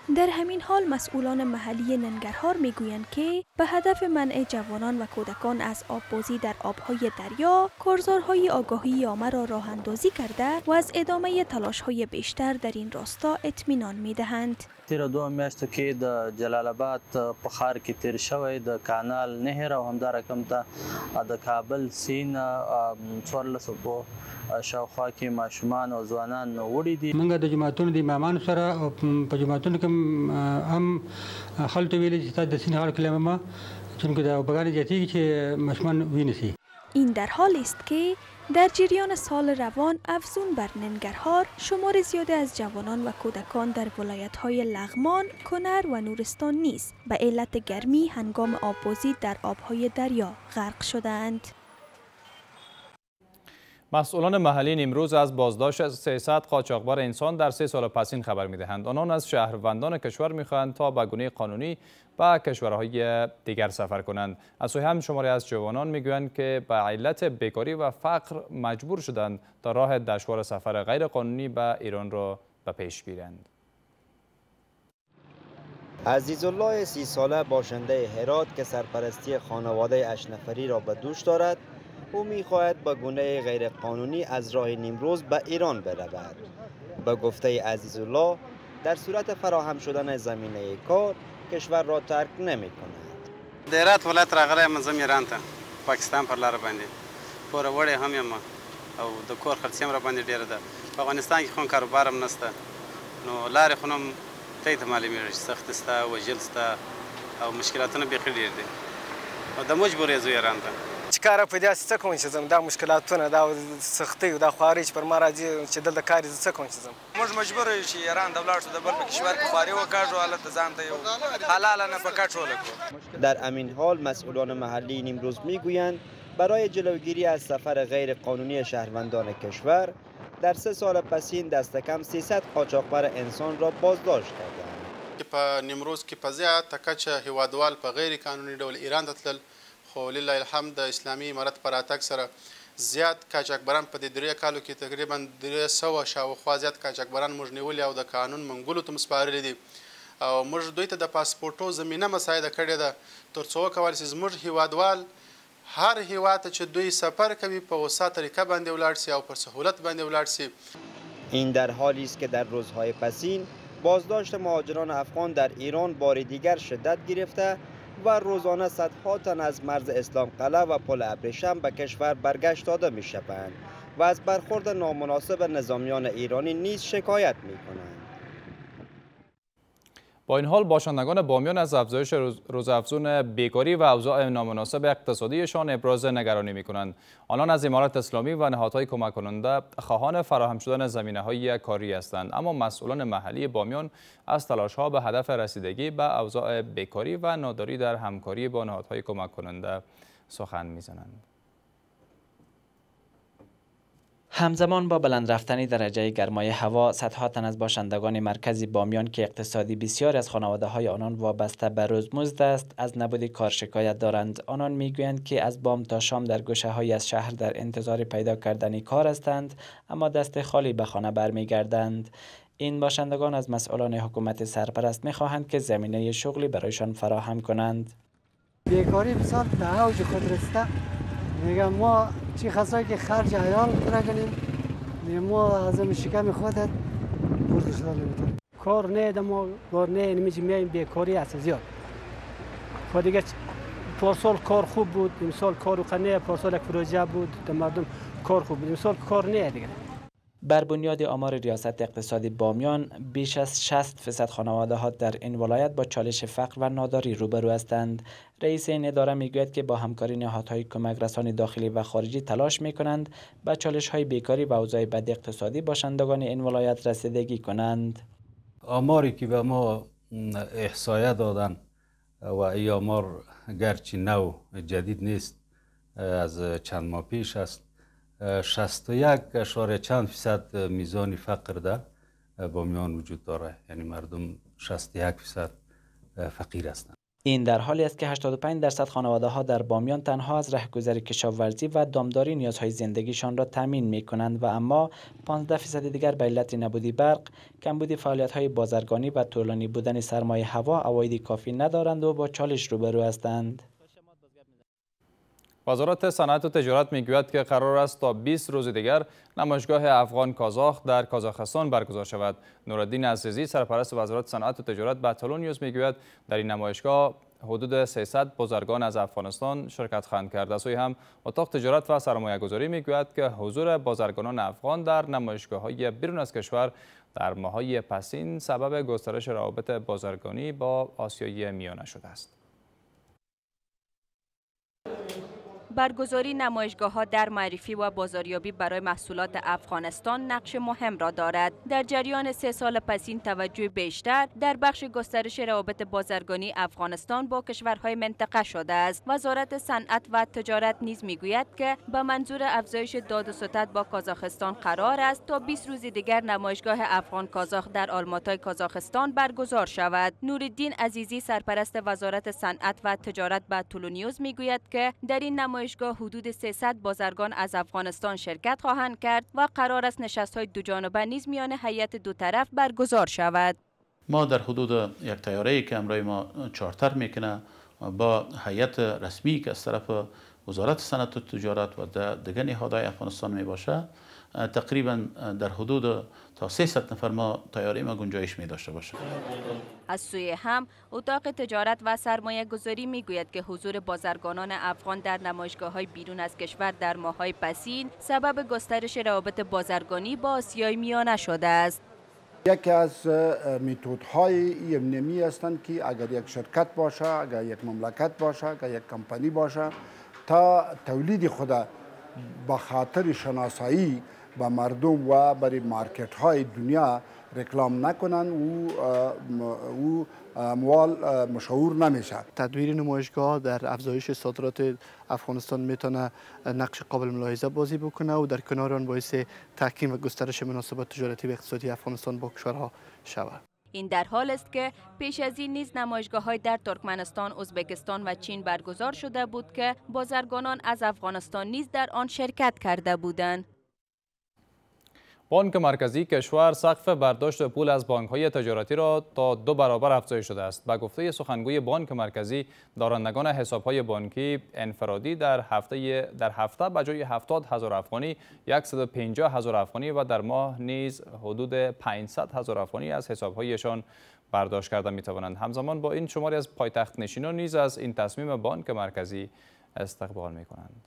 در همین حال مسئولان محلی ننگرهار میگویند که به هدف منع جوانان و کودکان از آببازی در آبهای دریا، کارزارهای آگاهی عامه را راه اندازی کرده و از ادامه تلاش‌های بیشتر در این راستا اطمینان می‌دهند. تیر 2 میاشتو کې د جلال آباد په ښار کې تیر شوی د کانال نهر او همدارقم ته د کابل سیند 1400 په شاوخوا کې ماشومان او ځوانان وړي دي. موږ د جماعتونو د امامانو سره په جماعتونو کې هم خلکو ویلي چې تاسو د سیند غاړه کې لمه چونکه د اوبګانې زیاتېږي چې ماشومان وینسي. این در حال است که در جریان سال روان افزون بر ننگرهار شمار زیاده از جوانان و کودکان در ولایت‌های لغمان، کنر و نورستان نیز به علت گرمی هنگام آببازی در آبهای دریا غرق شدند. مسئولان محلی امروز از بازداشت 300 قاچاقبر انسان در 3 سال پسین خبر می‌دهند. آنان از شهروندان کشور می‌خواهند تا به گونه قانونی به کشورهای دیگر سفر کنند. از سوی هم شماری از جوانان میگویند که به علت بیکاری و فقر مجبور شدند تا راه دشوار سفر غیر قانونی به ایران را به پیش گیرند. عزیزالله 30 ساله باشنده هرات که سرپرستی خانواده 8 نفری را به دوش دارد، او می‌خواهد با گونه غیر قانونی از راه نیمروز به ایران برود. به گفته عزیزالله در صورت فراهم شدن زمینه کار کشور را ترک نمی‌کند. د هرات ولایت راغلی یم زه ایران ته پاکستان پر لار باندې پوره وړی هم یم او د کور خرڅ هم را باندې ډیره ده. په افغانستان کې خو کاروبار هم نشته نو لارې خو هم ته ته معلومیږي سخت ستا وجل ستا او مشکلاتونه بیخي ډیر دي او د مجبورې زه ایران ته چې کار په داسې څه کوم چې زم دا مشکلاتونه دا سختۍ او دا خوارۍ چې پر ما راځي چې دلته کار یې څه کوم چې زم موږ مجبور یو چې ایران د ولاړ شو د بل په کشور کې خواري وکړو هلته ځان ته یو حلال نه په کټ ولګو. در امین حال مسئولان محلی نیمروز میگویند برای جلوگیری از سفر غیر قانونی شهروندان کشور در 3 سال پسین دست کم 300 قاچاقبر انسان را بازداشت کردند. په نیمروز کې په زیاته کچه هیوادوال په غیر قانوني ډول ایران ته تلل، خو لله الحمد د اسلامي امارت په راتګ سره زیات قاچاقبران په دې 3 کالو کې تقریبا 300 شاوخوا زیات قاچاقبران موږ نیولي او د قانون منګولو ته سپارلي دي او موږ دوی ته د پاسپورټو زمینه مساعده کړې ده تر څو وکولی شي زموږ هیوادوال هر هیواد ته چې دوی سفر کوي په وسه طریقه باندې ولاړ شي او پر سهولت باندې ولاړ شي. این در حالی است که در روزهای پسین بازداشت مهاجران افغان در ایران بار دیگر شدت گرفته و روزانه صدها تن از مرز اسلام قلعه و پل ابریشم به کشور برگشت داده می شوند و از برخورد نامناسب نظامیان ایرانی نیز شکایت می کنند. با این حال باشندگان بامیان از افزایش روزافزون بیکاری و اوضاع نامناسب اقتصادیشان ابراز نگرانی می کنند. آنان از امارت اسلامی و نهادهای کمک کننده خواهان فراهم شدن زمینه‌های کاری هستند، اما مسئولان محلی بامیان از تلاش‌ها به هدف رسیدگی به اوضاع بیکاری و ناداری در همکاری با نهادهای کمک کننده سخن می‌زنند. همزمان با بلند رفتن درجه گرمای هوا، صدها تن از باشندگان مرکزی بامیان که اقتصادی بسیار از خانواده‌های آنان وابسته به روزمزد است، از نبود کار شکایت دارند. آنان میگویند که از بام تا شام در گوشه‌های از شهر در انتظار پیدا کردن کار هستند، اما دست خالی به خانه برمیگردند. این باشندگان از مسئولان حکومت سرپرست میخواهند که زمینه شغلی برایشان فراهم کنند. بیکاری بسیار به اوج خود رسیده. میگم ما چی خاصایی که خرج عیال را کنیم، ما از شکم خودت بردش داریم. کار نه دما کار نه نمیشه میایم بیکاری است زیاد. خود دیگه پارسال کار خوب بود، امسال کار قنه، پارسال یک پروژه بود، مردم کار خوب بود، امسال کار نه دیگه. بر بنیاد آمار ریاست اقتصادی بامیان، بیش از 60% خانواده‌ها در این ولایت با چالش فقر و ناداری روبرو هستند. رئیس این اداره میگوید که با همکاری نهادهای کمک رسانی داخلی و خارجی تلاش میکنند به چالش‌های بیکاری و اوضاع بد اقتصادی باشندگان این ولایت رسیدگی کنند. آماری که به ما احصایه دادن و این آمار گرچه نو جدید نیست، از چند ماه پیش است، 61.چند% میزان فقر در در 61% وجود داره، یعنی مردم 61% فقیر هستند. این در حالی است که 85% خانواده ها در بامیان تنها از رهگذر کشاورزی و دامداری نیازهای زندگیشان را تامین می کنند و اما 15% دیگر به علت نبودی برق، کمبود فعالیت های بازرگانی و طولانی بودن سرمایه هوا عوایدی کافی ندارند و با چالش روبرو هستند. وزارت صنعت و تجارت میگوید که قرار است تا 20 روز دیگر نمایشگاه افغان کازاخ در کازاخستان برگزار شود. نورالدین عزیزی سرپرست وزارت صنعت و تجارت به تلون نیوز میگوید در این نمایشگاه حدود 300 بازرگان از افغانستان شرکت خواهند کرد. از سوی هم اتاق تجارت و سرمایه گذاری میگوید که حضور بازرگانان افغان در نمایشگاه‌های بیرون از کشور در ماه‌های پسین سبب گسترش روابط بازرگانی با آسیای میانه شده است. برگزاری نمایشگاه‌ها در معرفی و بازاریابی برای محصولات افغانستان نقش مهم را دارد. در جریان 3 سال پسین توجه بیشتر در بخش گسترش روابط بازرگانی افغانستان با کشورهای منطقه شده است. وزارت صنعت و تجارت نیز میگوید که به منظور افزایش داد و ستد با کازاخستان قرار است تا 20 روز دیگر نمایشگاه افغان کازاخ در آلماتای کازاخستان برگزار شود. نورالدین عزیزی سرپرست وزارت صنعت و تجارت به تلون نیوز میگوید که در این نمایشگاه حدود 300 بازرگان از افغانستان شرکت خواهند کرد و قرار است نشست‌های دو جانبه نیز میان هیئت دو طرف برگزار شود. ما در حدود یک طیاره‌ای که امروز ما چارتر میکنه با هیئت رسمی که از طرف وزارت صنعت و تجارت و دیگر نهادهای افغانستان می باشه، تقریبا در حدود تا 300 نفر ما طیاره ما گنجایش می داشته باشه. از سوی هم اتاق تجارت و سرمایه گذاری می گوید که حضور بازرگانان افغان در نمایشگاه‌های بیرون از کشور در ماه‌های پسین سبب گسترش روابط بازرگانی با آسیای میانه شده است. یکی از متدهای امنیتی هستند که اگر یک شرکت باشه، اگر یک مملکت باشه، اگر یک کمپانی باشه، تا تولید خود به خاطر شناسایی با مردم و برای مارکت های دنیا رکلام نکنن او اموال مشهور نمیشه. تدویر نمایشگاه در افزایش صادرات افغانستان میتونه نقش قابل ملاحظه بازی بکنه و در کنار آن باعث تحکیم و گسترش مناسبات تجارتی و اقتصادی افغانستان با کشورها شود. این در حال است که پیش از این نیز نمایشگاه‌های در ترکمنستان، ازبکستان و چین برگزار شده بود که بازرگانان از افغانستان نیز در آن شرکت کرده بودند. بانک مرکزی کشور سقف برداشت پول از بانک‌های تجارتی را تا 2 برابر افزایش داده است. به گفته سخنگوی بانک مرکزی، دارندگان حساب‌های بانکی انفرادی در هفته به جای 70,000 افغانی 150,000 افغانی و در ماه نیز حدود 500,000 افغانی از حساب‌هایشان برداشت کرده می‌توانند. همزمان با این شماری از پایتخت نشینان نیز از این تصمیم بانک مرکزی استقبال می‌کنند.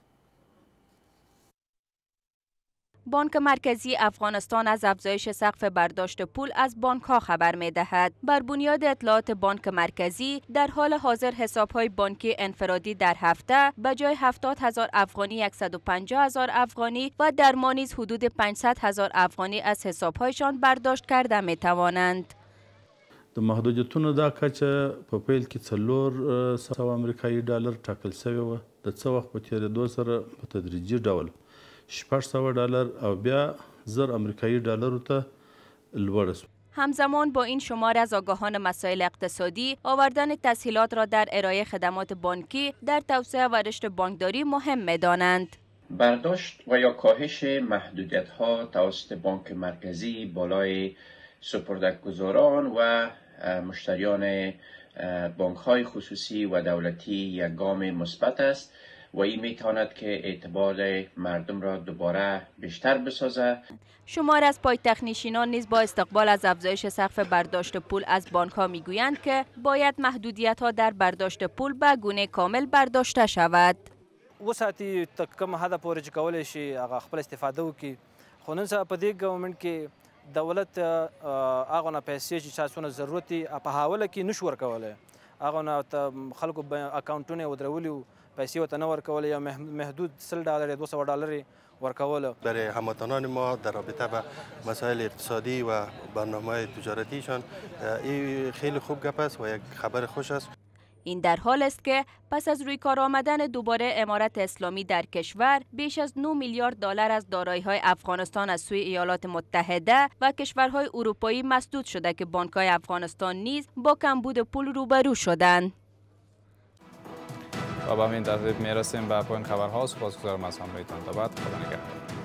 بانک مرکزی افغانستان از افزایش سقف برداشت پول از بانک‌ها خبر می‌دهد. بر بنیاد اطلاعات بانک مرکزی، در حال حاضر حساب‌های بانکی انفرادی در هفته به جای 70,000 افغانی 150,000 افغانی و در ماه نیز حدود 500,000 افغانی از حساب‌هایشان برداشت کرده می‌توانند. د محدودیتونو دا کچه په پیل کې 400 امریکایي ډالر ټاکل شوې وه. د څه وخت په تېرېدو سره په تدریجي ډول 600 ډالر او بیا 1000 امریکایي ډالرو ته لوړه شوه. همزمان با این شمار از آگاهان مسائل اقتصادی، آوردن تسهیلات را در ارائه خدمات بانکی در توسعه و رشد بانکداری مهم می‌دانند. برداشت و یا کاهش محدودیت‌ها توسط بانک مرکزی بالای سپرده‌گذاران و مشتریان بانک‌های خصوصی و دولتی یک گام مثبت است و این میتواند که اعتبار مردم را دوباره بیشتر بسازد. شمار از پایتخت نشینان نیز با استقبال از افزایش سقف برداشت پول از بانک‌ها میگویند که باید محدودیت‌ها در برداشت پول به گونه کامل برداشته شود. وساتي کوم حد پورې چې کولای شي هغه خپل استفاده وکړي، خو نن سبا په دې ګورنمنټ کې دولت هغه نه پیسې چې چاسونه ضرورت دي په حواله کې نشو ورکولی، هغه نه خلکو اکاونټونه ودرولي و پیسې ورته نه ورکولې یا محدود 10 ډالر 200 ډالر ورکوله. برای هموطنان ما در رابطه با مسائل اقتصادی و برنامه تجارتیشان این خیلی خوب گپ است و یک خبر خوش است. این در حال است که پس از روی کار آمدن دوباره امارت اسلامی در کشور، بیش از 9 میلیارد دلار از دارایی‌های افغانستان از سوی ایالات متحده و کشورهای اروپایی مسدود شده که بانک‌های افغانستان نیز با کمبود پول روبرو شدند. و به همین ترتیب میرسیم به پایان خبرها. سپاسگزارم از همراهیتان. تا بعد، خدا نگهدار.